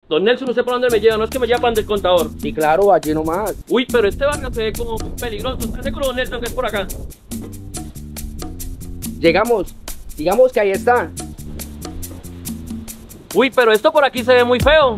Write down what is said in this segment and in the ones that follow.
Don Nelson, ¿usted por dónde me lleva? No es que me lleva para el contador. Sí, claro, allí nomás. Uy, pero este barrio se ve como peligroso. ¿Estás seguro, Don Nelson, que es por acá? Llegamos. Digamos que ahí está. Uy, pero esto por aquí se ve muy feo.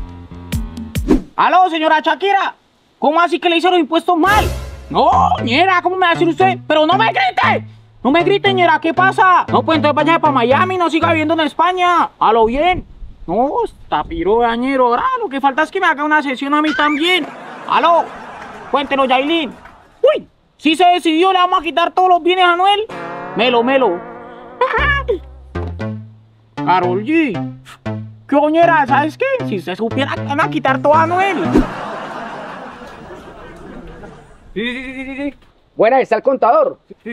Aló, señora Shakira. ¿Cómo así que le hicieron los impuestos mal? No, ñera, ¿cómo me va a decir usted? Pero no me grite. No me grite, ñera, ¿qué pasa? No, pues entonces vaya para Miami, no siga viviendo en España. A lo bien. No, está piro dañero. Ahora lo que falta es que me haga una sesión a mí también. Aló, cuéntelo, Yailin. Uy, si se decidió, le vamos a quitar todos los bienes a Noel. Melo. Karol G. ¿Qué oñera? ¿Sabes qué? Si usted supiera que van a quitar todo a Noel. Sí. Buena, está el contador. Sí.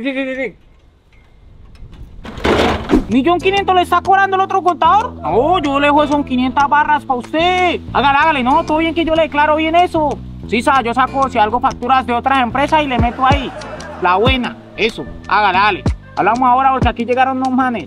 1.500.000 le está cobrando el otro contador. No, yo le dejo son 500 barras para usted. Hágale, no, todo bien que yo le declaro bien eso. Sí, yo saco si algo facturas de otras empresas y le meto ahí. La buena, eso, hágale. Hablamos ahora porque aquí llegaron unos manes.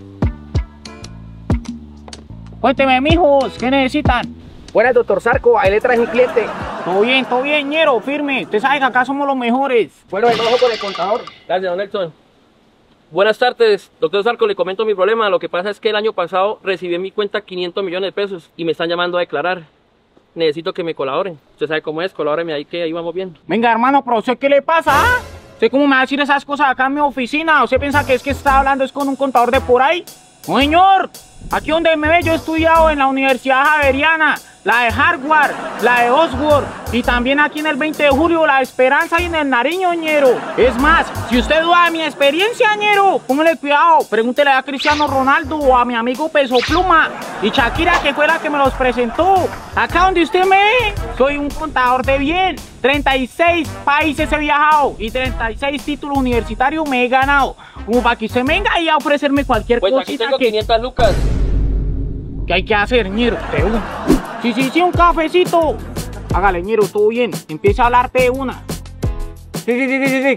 Cuénteme, mijos, ¿qué necesitan? Buenas, doctor Zarco, ahí le traje un cliente. Todo bien, ñero, firme. Usted sabe que acá somos los mejores. Bueno, el ojo con el contador. Gracias, Don Nelson. Buenas tardes, doctor Zarco, le comento mi problema. Lo que pasa es que el año pasado recibí en mi cuenta 500 millones de pesos y me están llamando a declarar. Necesito que me colaboren. Usted sabe cómo es, colabóreme ahí que ahí vamos bien. Venga, hermano, pero ¿usted qué le pasa? ¿Ah? ¿Usted cómo me va a decir esas cosas acá en mi oficina? ¿Usted piensa que es que está hablando es con un contador de por ahí? No, señor. Aquí donde me ve, yo he estudiado en la Universidad Javeriana, la de Harvard, la de Oxford y también aquí en el 20 de julio, la de Esperanza y en el Nariño, ñero. Es más, si usted duda de mi experiencia, ñero, póngale cuidado, pregúntele a Cristiano Ronaldo o a mi amigo Peso Pluma y Shakira, que fue la que me los presentó. Acá donde usted me ve, soy un contador de bien. 36 países he viajado y 36 títulos universitarios me he ganado. Como para que usted venga y a ofrecerme cualquier pues cosita. Pues aquí tengo que... 500 lucas. ¿Qué hay que hacer, ñero? Sí, un cafecito. Hágale, ñero, todo bien. Empieza a hablarte de una. Sí.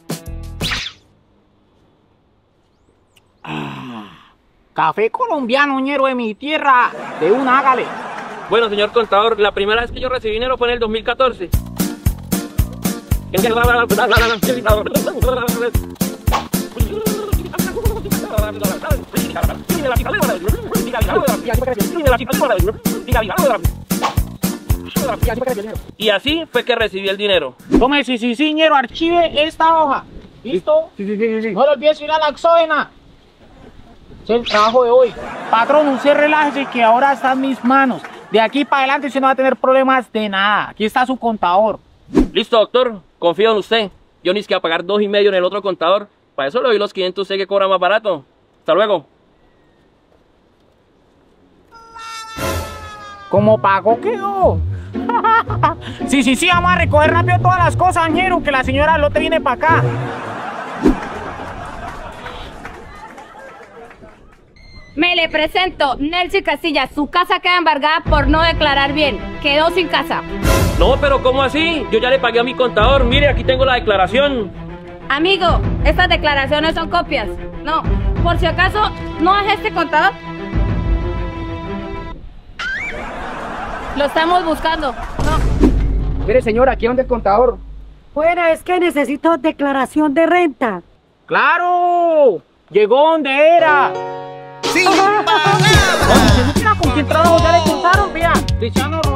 Café colombiano, ñero, de mi tierra. De una, hágale. Bueno, señor contador, la primera vez que yo recibí dinero fue en el 2014. Y así fue que recibí el dinero. Tome, sí, ñero, archive esta hoja. ¿Listo? Sí. No le olvides ir a la exógena. Es el trabajo de hoy. Patrón, usted relájese que ahora está en mis manos. De aquí para adelante usted no va a tener problemas de nada. Aquí está su contador. Listo, doctor. Confío en usted. Yo ni siquiera pagar 2,5 en el otro contador. Para eso le doy los 500 usted que cobra más barato. Hasta luego. ¿Cómo pagó quedó? Sí, vamos a recoger rápido todas las cosas, ñero, que la señora Lote viene para acá. Me le presento, Nelson Castilla. Su casa queda embargada por no declarar bien. Quedó sin casa. No, pero ¿cómo así? Yo ya le pagué a mi contador. Mire, aquí tengo la declaración. Amigo, estas declaraciones son copias. No, por si acaso, ¿no es este contador? Lo estamos buscando. No. Mire, señora, aquí donde el contador. Bueno, es que necesito declaración de renta. ¡Claro! Llegó donde era. ¡Sí! ¿Con quién trabajo? Ya le contaron, vea. Cristiano Ronaldo.